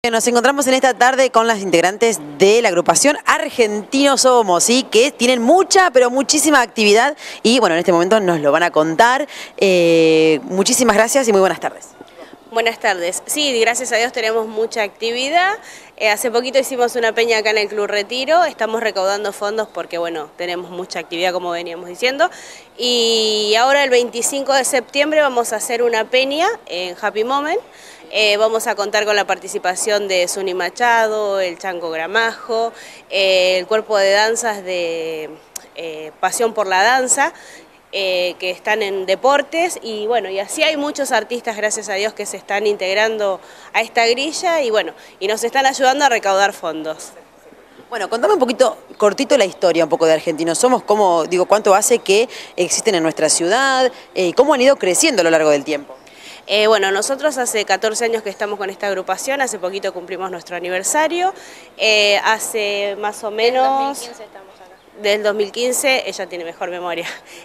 Nos encontramos en esta tarde con las integrantes de la agrupación Argentinos Somos, ¿sí? Que tienen mucha, pero muchísima actividad y bueno, en este momento nos lo van a contar. Muchísimas gracias y muy buenas tardes. Buenas tardes. Sí, gracias a Dios tenemos mucha actividad. Hace poquito hicimos una peña acá en el Club Retiro, estamos recaudando fondos porque bueno, tenemos mucha actividad como veníamos diciendo. Y ahora el 25 de septiembre vamos a hacer una peña en Happy Moment. Vamos a contar con la participación de Zuni Machado, el Chango Gramajo, el cuerpo de danzas de Pasión por la Danza, que están en deportes y bueno, y así hay muchos artistas, gracias a Dios, que se están integrando a esta grilla y bueno, y nos están ayudando a recaudar fondos. Bueno, contame un poquito, cortito la historia un poco de Argentinos Somos, cómo, digo, cuánto hace que existen en nuestra ciudad, cómo han ido creciendo a lo largo del tiempo. Bueno, nosotros hace 14 años que estamos con esta agrupación, hace poquito cumplimos nuestro aniversario, hace más o menos... Del 2015, ella tiene mejor memoria.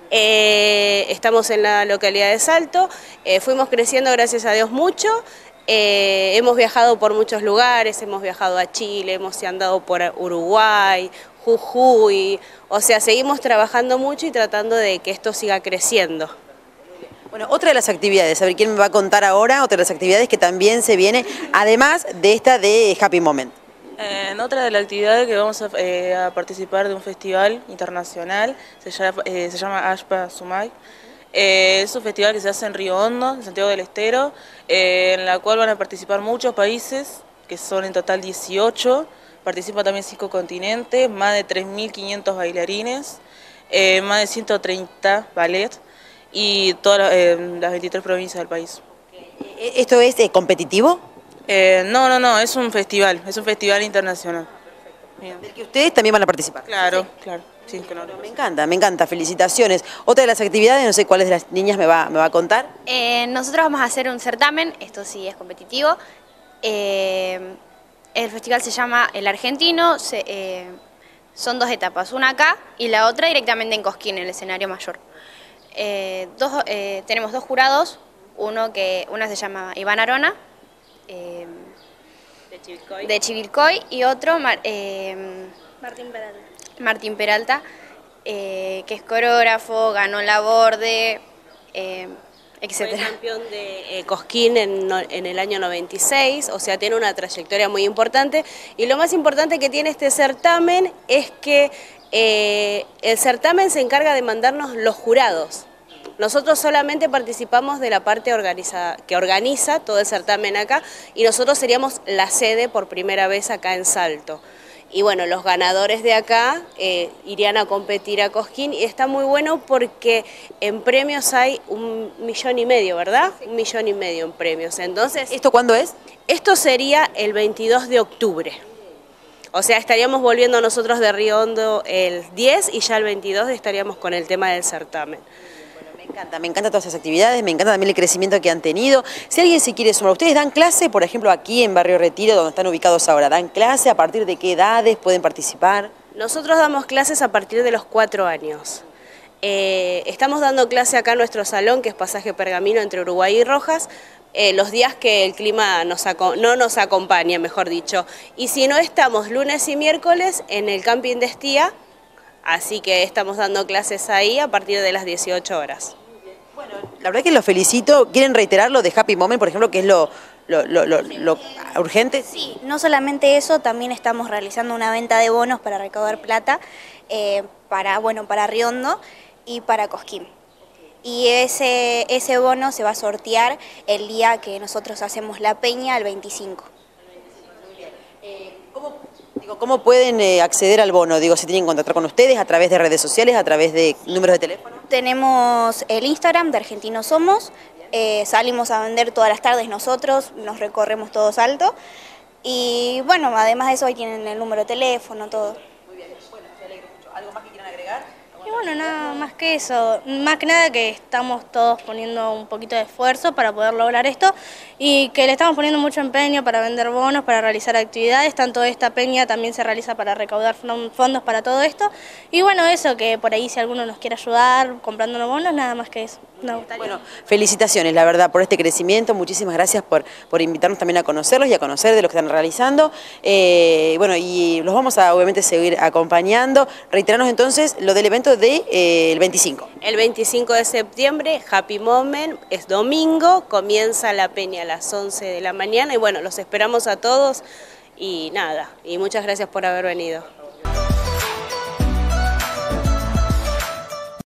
Estamos en la localidad de Salto, fuimos creciendo gracias a Dios mucho, hemos viajado por muchos lugares, hemos viajado a Chile, hemos andado por Uruguay, Jujuy, o sea, seguimos trabajando mucho y tratando de que esto siga creciendo. Bueno, otra de las actividades, a ver quién me va a contar ahora, otra de las actividades que también se viene, además de esta de Happy Moment. En otra de las actividades que vamos a participar de un festival internacional, se llama Ashpa Sumay. Es un festival que se hace en Río Hondo, en Santiago del Estero, en la cual van a participar muchos países, que son en total 18, participan también 5 continentes, más de 3.500 bailarines, más de 130 ballet y todas las 23 provincias del país. ¿Esto es competitivo? No, es un festival internacional. ¿Del que ustedes también van a participar? Claro, claro. Sí, claro. Me encanta, felicitaciones. Otra de las actividades, no sé cuáles de las niñas me va a contar. Nosotros vamos a hacer un certamen, esto sí es competitivo. El festival se llama El Argentino, son 2 etapas, una acá y la otra directamente en Cosquín, en el escenario mayor. Tenemos 2 jurados, una se llama Iván Arona, de Chivilcoy y otro Martín Peralta, que es coreógrafo, ganó la Borde, etc. Fue campeón de Cosquín en el año 96, o sea, tiene una trayectoria muy importante y lo más importante que tiene este certamen es que el certamen se encarga de mandarnos los jurados. Nosotros solamente participamos de la parte que organiza todo el certamen acá y nosotros seríamos la sede por primera vez acá en Salto. Y bueno, los ganadores de acá irían a competir a Cosquín y está muy bueno porque en premios hay 1,5 millones, ¿verdad? 1,5 millones en premios. Entonces, ¿esto cuándo es? Esto sería el 22 de octubre. O sea, estaríamos volviendo nosotros de Río Hondo el 10 y ya el 22 estaríamos con el tema del certamen. Me encanta todas esas actividades, me encanta también el crecimiento que han tenido. Si alguien se quiere sumar, ¿ustedes dan clase, por ejemplo, aquí en Barrio Retiro, donde están ubicados ahora? ¿Dan clase? ¿A partir de qué edades pueden participar? Nosotros damos clases a partir de los 4 años. Estamos dando clase acá en nuestro salón, que es Pasaje Pergamino entre Uruguay y Rojas, los días que el clima no nos acompaña, mejor dicho. Y si no, estamos lunes y miércoles en el Camping de Estía, así que estamos dando clases ahí a partir de las 18 horas. Bueno, la verdad que los felicito. ¿Quieren reiterar lo de Happy Moment, por ejemplo, que es lo urgente? Sí, no solamente eso, también estamos realizando una venta de bonos para recaudar plata para Río Hondo y para Cosquín. Y ese bono se va a sortear el día que nosotros hacemos la peña, el 25. ¿Cómo pueden acceder al bono? Digo, ¿se tienen que contactar con ustedes a través de redes sociales, a través de números de teléfono? Tenemos el Instagram de Argentinos Somos, salimos a vender todas las tardes nosotros, nos recorremos todo Salto. Y bueno, además de eso ahí tienen el número de teléfono, todo. Muy bien, bueno, me alegro mucho. ¿Algo más que quieran agregar? Y bueno, nada más que eso, más que nada que estamos todos poniendo un poquito de esfuerzo para poder lograr esto y que le estamos poniendo mucho empeño para vender bonos, para realizar actividades, tanto esta peña también se realiza para recaudar fondos para todo esto, y bueno, eso, que por ahí si alguno nos quiere ayudar comprando unos bonos, nada más que eso. No. Bueno, felicitaciones, la verdad, por este crecimiento. Muchísimas gracias por invitarnos también a conocerlos y a conocer de lo que están realizando. Bueno, y los vamos a obviamente seguir acompañando. Reiterarnos entonces lo del evento del 25. El 25 de septiembre, Happy Moment, es domingo, comienza la peña a las 11 de la mañana y bueno, los esperamos a todos y nada, y muchas gracias por haber venido.